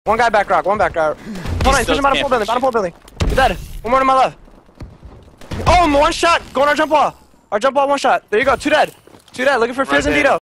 One guy back rock, one back rock. Hold on, push him out of full building, bottom full building. He's dead. One more to my left. Oh, one shot. Go on our jump wall. Our jump wall, one shot. There you go, two dead. Two dead, looking for Fizz and Dito.